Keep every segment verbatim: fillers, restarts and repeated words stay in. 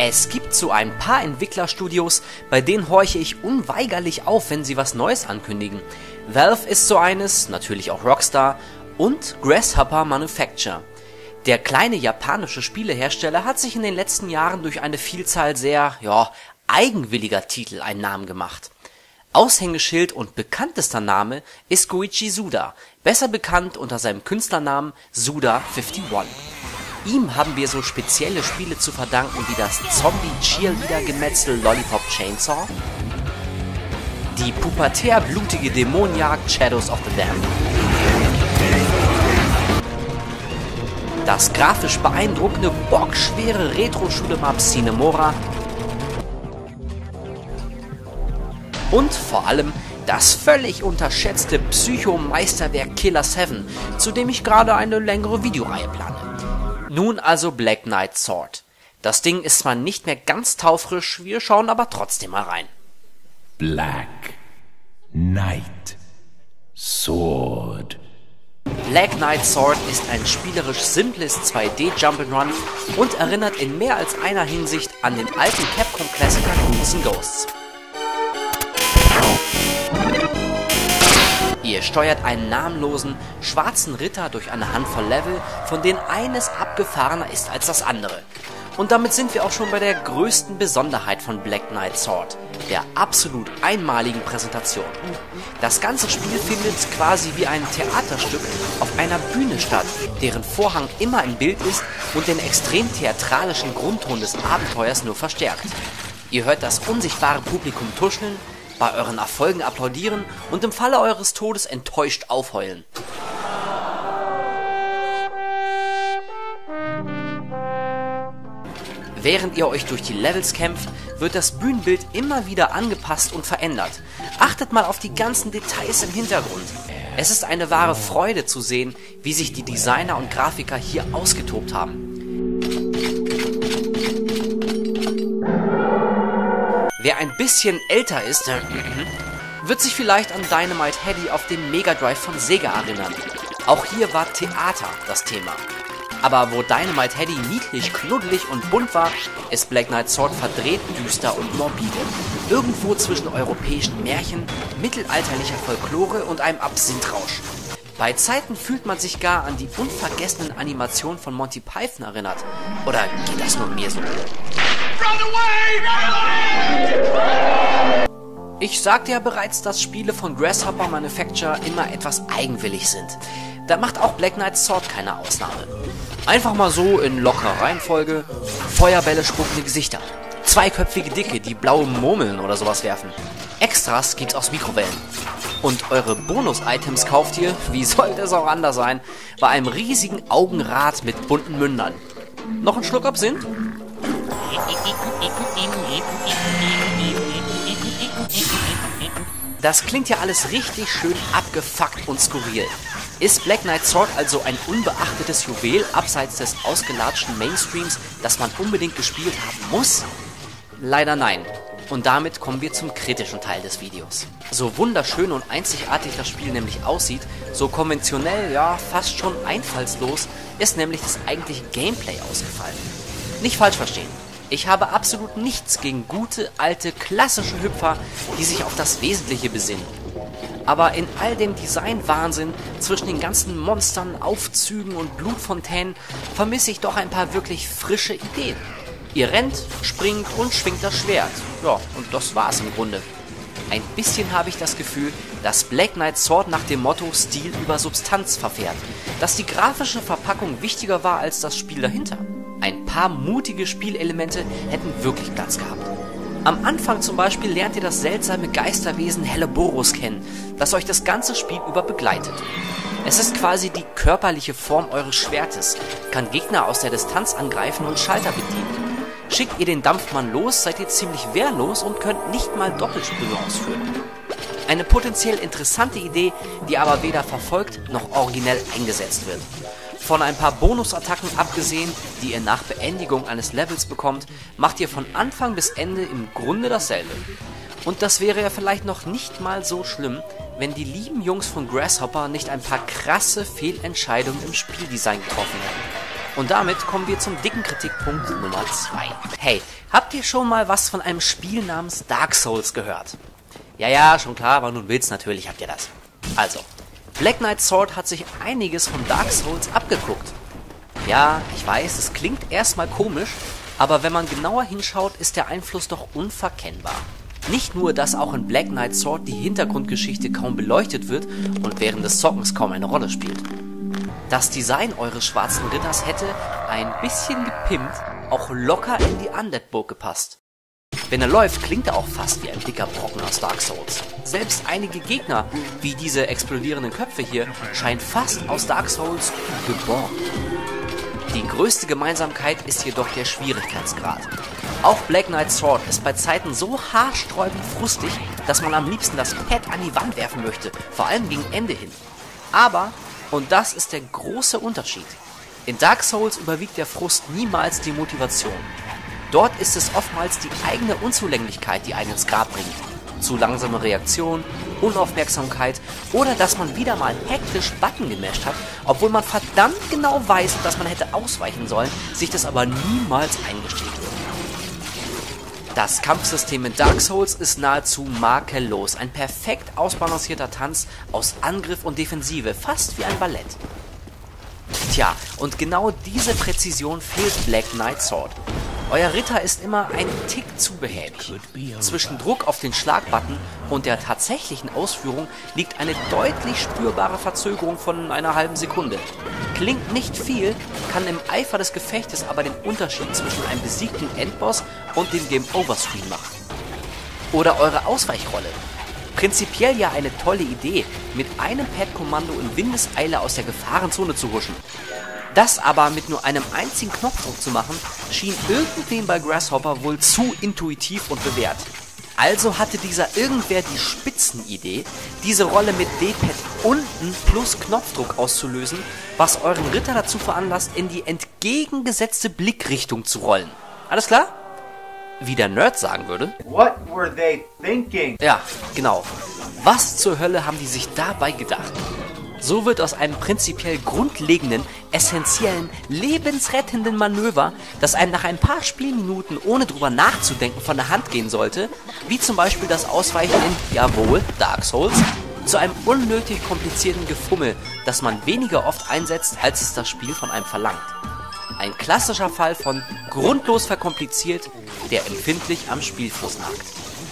Es gibt so ein paar Entwicklerstudios, bei denen horche ich unweigerlich auf, wenn sie was Neues ankündigen. Valve ist so eines, natürlich auch Rockstar und Grasshopper Manufacture. Der kleine japanische Spielehersteller hat sich in den letzten Jahren durch eine Vielzahl sehr, ja, eigenwilliger Titel einen Namen gemacht. Aushängeschild und bekanntester Name ist Goichi Suda, besser bekannt unter seinem Künstlernamen Suda einundfünfzig. Ihm haben wir so spezielle Spiele zu verdanken wie das Zombie-Cheerleader-Gemetzel Lollipop Chainsaw, die pubertär-blutige Dämonenjagd Shadows of the Damned, das grafisch beeindruckende, bockschwere Retro-Shoot'em-up Cinemora und vor allem das völlig unterschätzte Psycho-Meisterwerk Killer seven, zu dem ich gerade eine längere Videoreihe plane. Nun also Black Knight Sword. Das Ding ist zwar nicht mehr ganz taufrisch, wir schauen aber trotzdem mal rein. Black Knight Sword. Black Knight Sword ist ein spielerisch simples zwei D Jump'n'Run und erinnert in mehr als einer Hinsicht an den alten Capcom-Klassiker Ghouls and Ghosts. Ihr steuert einen namenlosen, schwarzen Ritter durch eine Handvoll Level, von denen eines abgefahrener ist als das andere. Und damit sind wir auch schon bei der größten Besonderheit von Black Knight Sword, der absolut einmaligen Präsentation. Das ganze Spiel findet quasi wie ein Theaterstück auf einer Bühne statt, deren Vorhang immer im Bild ist und den extrem theatralischen Grundton des Abenteuers nur verstärkt. Ihr hört das unsichtbare Publikum tuscheln, bei euren Erfolgen applaudieren und im Falle eures Todes enttäuscht aufheulen. Während ihr euch durch die Levels kämpft, wird das Bühnenbild immer wieder angepasst und verändert. Achtet mal auf die ganzen Details im Hintergrund. Es ist eine wahre Freude zu sehen, wie sich die Designer und Grafiker hier ausgetobt haben. Wer ein bisschen älter ist, wird sich vielleicht an Dynamite Headdy auf dem Mega Drive von Sega erinnern. Auch hier war Theater das Thema. Aber wo Dynamite Headdy niedlich, knuddelig und bunt war, ist Black Knight Sword verdreht, düster und morbide. Irgendwo zwischen europäischen Märchen, mittelalterlicher Folklore und einem Absinthrausch. Bei Zeiten fühlt man sich gar an die unvergessenen Animationen von Monty Python erinnert. Oder geht das nur mir so? Ich sagte ja bereits, dass Spiele von Grasshopper Manufacture immer etwas eigenwillig sind. Da macht auch Black Knight Sword keine Ausnahme. Einfach mal so in lockerer Reihenfolge: Feuerbälle spuckende Gesichter, zweiköpfige Dicke, die blaue Murmeln oder sowas werfen. Extras gibt's aus Mikrowellen. Und eure Bonus-Items kauft ihr, wie sollte es auch anders sein, bei einem riesigen Augenrad mit bunten Mündern. Noch ein Schluck Absinth? Das klingt ja alles richtig schön abgefuckt und skurril. Ist Black Knight Sword also ein unbeachtetes Juwel abseits des ausgelatschten Mainstreams, das man unbedingt gespielt haben muss? Leider nein. Und damit kommen wir zum kritischen Teil des Videos. So wunderschön und einzigartig das Spiel nämlich aussieht, so konventionell, ja fast schon einfallslos, ist nämlich das eigentliche Gameplay ausgefallen. Nicht falsch verstehen. Ich habe absolut nichts gegen gute, alte, klassische Hüpfer, die sich auf das Wesentliche besinnen. Aber in all dem Design-Wahnsinn, zwischen den ganzen Monstern, Aufzügen und Blutfontänen, vermisse ich doch ein paar wirklich frische Ideen. Ihr rennt, springt und schwingt das Schwert. Ja, und das war's im Grunde. Ein bisschen habe ich das Gefühl, dass Black Knight Sword nach dem Motto Stil über Substanz verfährt. Dass die grafische Verpackung wichtiger war als das Spiel dahinter. Ein paar mutige Spielelemente hätten wirklich Platz gehabt. Am Anfang zum Beispiel lernt ihr das seltsame Geisterwesen Helleborus kennen, das euch das ganze Spiel über begleitet. Es ist quasi die körperliche Form eures Schwertes, kann Gegner aus der Distanz angreifen und Schalter bedienen. Schickt ihr den Dampfmann los, seid ihr ziemlich wehrlos und könnt nicht mal Doppelsprünge ausführen. Eine potenziell interessante Idee, die aber weder verfolgt noch originell eingesetzt wird. Von ein paar Bonusattacken abgesehen, die ihr nach Beendigung eines Levels bekommt, macht ihr von Anfang bis Ende im Grunde dasselbe. Und das wäre ja vielleicht noch nicht mal so schlimm, wenn die lieben Jungs von Grasshopper nicht ein paar krasse Fehlentscheidungen im Spieldesign getroffen hätten. Und damit kommen wir zum dicken Kritikpunkt Nummer zwei. Hey, habt ihr schon mal was von einem Spiel namens Dark Souls gehört? Ja, ja, schon klar, aber nun will's natürlich, habt ihr das. Also, Black Knight Sword hat sich einiges von Dark Souls abgeguckt. Ja, ich weiß, es klingt erstmal komisch, aber wenn man genauer hinschaut, ist der Einfluss doch unverkennbar. Nicht nur, dass auch in Black Knight Sword die Hintergrundgeschichte kaum beleuchtet wird und während des Zockens kaum eine Rolle spielt. Das Design eures schwarzen Ritters hätte, ein bisschen gepimpt, auch locker in die Undead-Burg gepasst. Wenn er läuft, klingt er auch fast wie ein dicker Brocken aus Dark Souls. Selbst einige Gegner, wie diese explodierenden Köpfe hier, scheinen fast aus Dark Souls geboren. Die größte Gemeinsamkeit ist jedoch der Schwierigkeitsgrad. Auch Black Knight Sword ist bei Zeiten so haarsträubend frustig, dass man am liebsten das Pad an die Wand werfen möchte, vor allem gegen Ende hin. Aber, und das ist der große Unterschied, in Dark Souls überwiegt der Frust niemals die Motivation. Dort ist es oftmals die eigene Unzulänglichkeit, die einen ins Grab bringt. Zu langsame Reaktion, Unaufmerksamkeit oder dass man wieder mal hektisch Button gemasht hat, obwohl man verdammt genau weiß, dass man hätte ausweichen sollen, sich das aber niemals eingesteht wird. Das Kampfsystem in Dark Souls ist nahezu makellos, ein perfekt ausbalancierter Tanz aus Angriff und Defensive, fast wie ein Ballett. Tja, und genau diese Präzision fehlt Black Knight Sword. Euer Ritter ist immer ein Tick zu behäbig. Zwischen Druck auf den Schlagbutton und der tatsächlichen Ausführung liegt eine deutlich spürbare Verzögerung von einer halben Sekunde. Klingt nicht viel, kann im Eifer des Gefechtes aber den Unterschied zwischen einem besiegten Endboss und dem Game-Over-Screen machen. Oder eure Ausweichrolle. Prinzipiell ja eine tolle Idee, mit einem Pad-Kommando in Windeseile aus der Gefahrenzone zu huschen. Das aber mit nur einem einzigen Knopfdruck zu machen, schien irgendwem bei Grasshopper wohl zu intuitiv und bewährt. Also hatte dieser irgendwer die Spitzenidee, diese Rolle mit D-Pad unten plus Knopfdruck auszulösen, was euren Ritter dazu veranlasst, in die entgegengesetzte Blickrichtung zu rollen. Alles klar? Wie der Nerd sagen würde. What were they thinking? Ja, genau. Was zur Hölle haben die sich dabei gedacht? So wird aus einem prinzipiell grundlegenden, essentiellen, lebensrettenden Manöver, das einem nach ein paar Spielminuten ohne drüber nachzudenken von der Hand gehen sollte, wie zum Beispiel das Ausweichen in, jawohl, Dark Souls, zu einem unnötig komplizierten Gefummel, das man weniger oft einsetzt, als es das Spiel von einem verlangt. Ein klassischer Fall von grundlos verkompliziert, der empfindlich am Spielfluss nagt.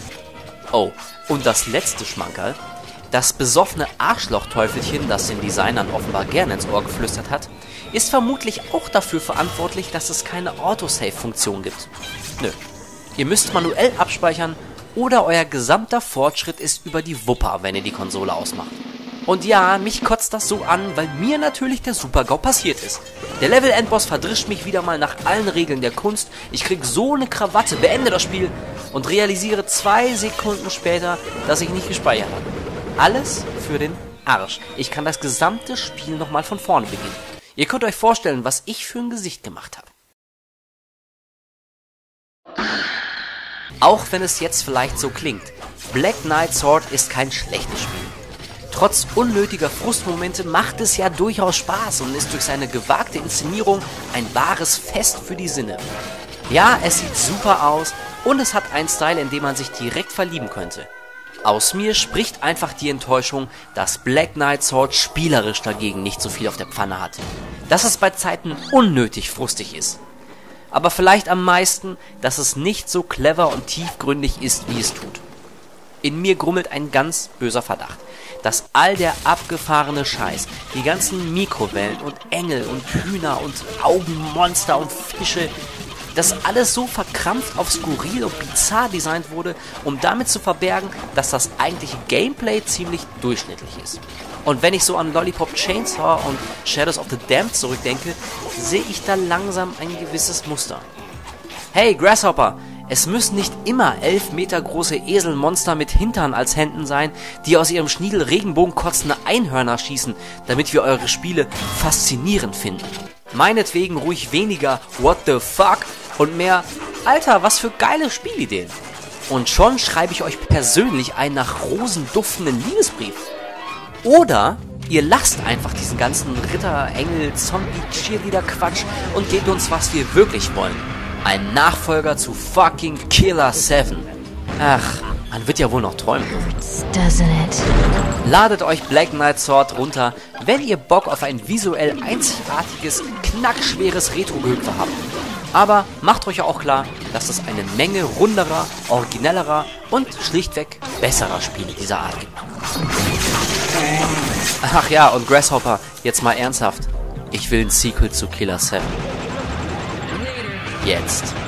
Oh, und das letzte Schmankerl. Das besoffene Arschlochteufelchen, das den Designern offenbar gerne ins Ohr geflüstert hat, ist vermutlich auch dafür verantwortlich, dass es keine Autosave-Funktion gibt. Nö, ihr müsst manuell abspeichern oder euer gesamter Fortschritt ist über die Wupper, wenn ihr die Konsole ausmacht. Und ja, mich kotzt das so an, weil mir natürlich der Super-GAU passiert ist. Der Level-Endboss verdrischt mich wieder mal nach allen Regeln der Kunst, ich krieg so eine Krawatte, beende das Spiel und realisiere zwei Sekunden später, dass ich nicht gespeichert habe. Alles für den Arsch. Ich kann das gesamte Spiel nochmal von vorne beginnen. Ihr könnt euch vorstellen, was ich für ein Gesicht gemacht habe. Auch wenn es jetzt vielleicht so klingt, Black Knight Sword ist kein schlechtes Spiel. Trotz unnötiger Frustmomente macht es ja durchaus Spaß und ist durch seine gewagte Inszenierung ein wahres Fest für die Sinne. Ja, es sieht super aus und es hat einen Style, in dem man sich direkt verlieben könnte. Aus mir spricht einfach die Enttäuschung, dass Black Knight Sword spielerisch dagegen nicht so viel auf der Pfanne hat. Dass es bei Zeiten unnötig frustig ist. Aber vielleicht am meisten, dass es nicht so clever und tiefgründig ist, wie es tut. In mir grummelt ein ganz böser Verdacht, dass all der abgefahrene Scheiß, die ganzen Mikrowellen und Engel und Hühner und Augenmonster und Fische, dass alles so verkrampft auf skurril und bizarr designt wurde, um damit zu verbergen, dass das eigentliche Gameplay ziemlich durchschnittlich ist. Und wenn ich so an Lollipop Chainsaw und Shadows of the Damned zurückdenke, sehe ich da langsam ein gewisses Muster. Hey Grasshopper, es müssen nicht immer elf Meter große Eselmonster mit Hintern als Händen sein, die aus ihrem Schniedel Regenbogen kotzende Einhörner schießen, damit wir eure Spiele faszinierend finden. Meinetwegen ruhig weniger What the fuck und mehr Alter, was für geile Spielideen. Und schon schreibe ich euch persönlich einen nach Rosen duftenden Liebesbrief. Oder Ihr lasst einfach diesen ganzen Ritter, Engel, Zombie, Cheerleader-Quatsch und gebt uns, was wir wirklich wollen. Ein Nachfolger zu fucking Killer seven. Ach, man wird ja wohl noch träumen. Doesn't it? Ladet euch Black Knight Sword runter, wenn ihr Bock auf ein visuell einzigartiges, knackschweres Retro-Gehüpfe habt. Aber macht euch auch klar, dass es eine Menge runderer, originellerer und schlichtweg besserer Spiele dieser Art gibt. Ach ja, und Grasshopper, jetzt mal ernsthaft. Ich will ein Sequel zu Killer seven. Jetzt.